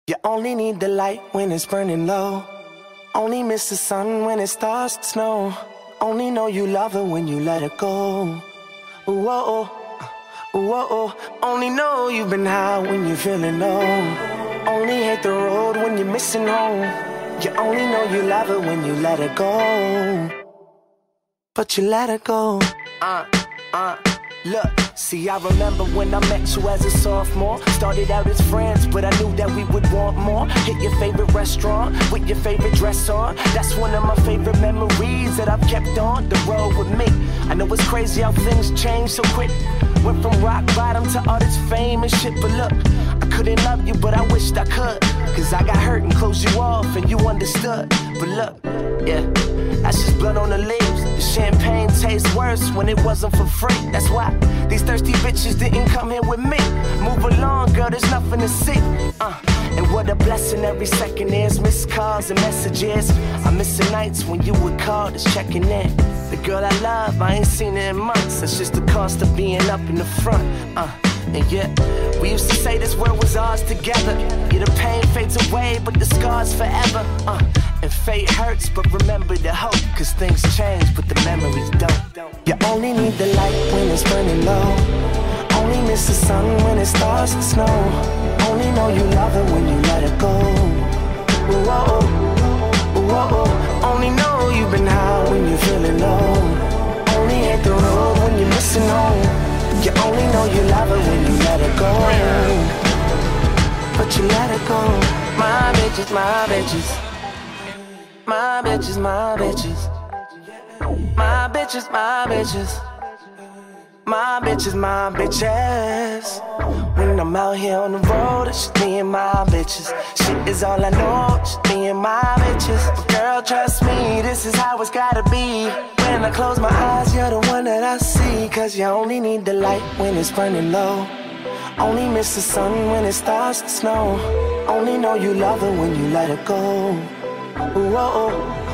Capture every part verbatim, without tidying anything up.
You only need the light when it's burning low. Only miss the sun when it starts to snow. Only know you love her when you let her go. Whoa, whoa. Only know you've been high when you're feeling low. Only hate the road when you're missing home. You only know you love her when you let her go. But you let her go. Uh, uh, look. See, I remember when I met you as a sophomore. Started out as friends, but I knew that we would want more. Hit your favorite restaurant with your favorite dress on. That's one of my favorite memories that I've kept on the road with me. I know it's crazy how things change so quick. Went from rock bottom to all this fame and shit. But look, I couldn't love you, but I wished I could. Cause I got hurt and closed you off and you understood. But look, yeah, that's just blood on the leaves. The champagne tastes worse when it wasn't for free. That's why these thirsty bitches didn't come here with me. Move along, girl, there's nothing to see. Uh, and what a blessing every second is. Missed calls and messages. I'm missing nights when you would call, just checking in. The girl I love, I ain't seen her in months. That's just the cost of being up in the front. Uh, and yeah, we used to say this world was ours together. Yeah, the pain fades away, but the scars forever. Uh, and fate hurts, but remember the hope. Cause things change, but the memories don't. You only need the light when it's burning low. Only miss the sun when it starts to snow. Only know you love her when you let her go. Whoa, whoa. Only know you've been high when you're feeling low. Only hate the road when you're missing home. You only know you love her when you let her go. But you let her go. My bitches, my bitches. My bitches, my bitches. My bitches, my bitches. My bitches, my bitches. When I'm out here on the road, it's just me and my bitches. Shit is all I know, just me and my bitches. But girl, trust me, this is how it's gotta be. When I close my eyes, you're the one that I see. Cause you only need the light when it's burning low. Only miss the sun when it starts to snow. Only know you love her when you let her go. Whoa,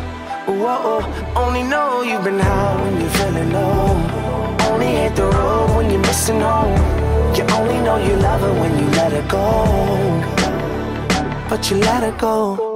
whoa. Only know you've been high when you're feeling low. Only hate the road when you're missing home. You only know you love her when you let her go. But you let her go.